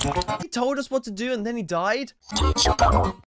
He told us what to do and then he died?